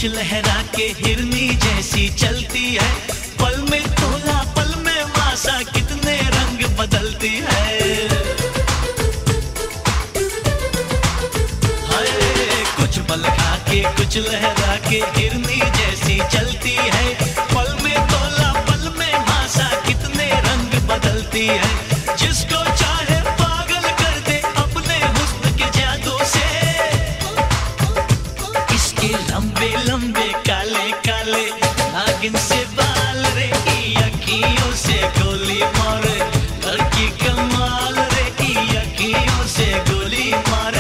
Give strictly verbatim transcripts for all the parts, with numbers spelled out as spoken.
कुछ लहरा के हिरनी जैसी चलती है, पल में तोला पल में मासा कितने रंग बदलती है। हाय कुछ पल खा के कुछ लहरा के हिरनी जैसी चलती है, पल में तोला पल में मासा कितने रंग बदलती है। जिसको चाहे पागल कर दे अपने हुस्न के जादू से, इसके लंबे लंबे काले काले नागिन से बाल रे, की अखियों से गोली मारे, लड़की कमाल रे, की अखियों से गोली मारे।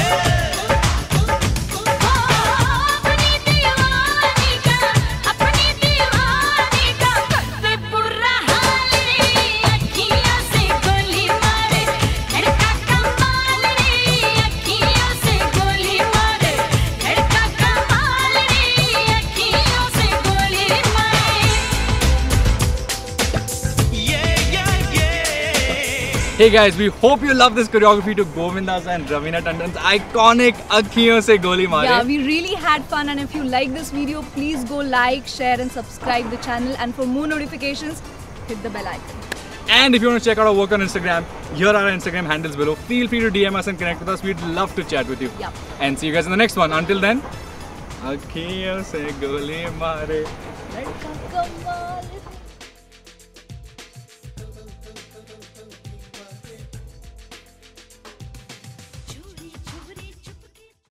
Hey guys, we hope you love this choreography to Govinda's and Raveena Tandon's iconic Akhiyon Se Goli Mare. Yeah, we really had fun, and if you like this video, please go like, share and subscribe the channel, and for more notifications, hit the bell icon. And if you want to check out our work on Instagram, here are our Instagram handles below. Feel free to D M us and connect with us. We'd love to chat with you. Yeah. And see you guys in the next one. Until then, Akhiyon Se Goli Mare. Ladka kamal.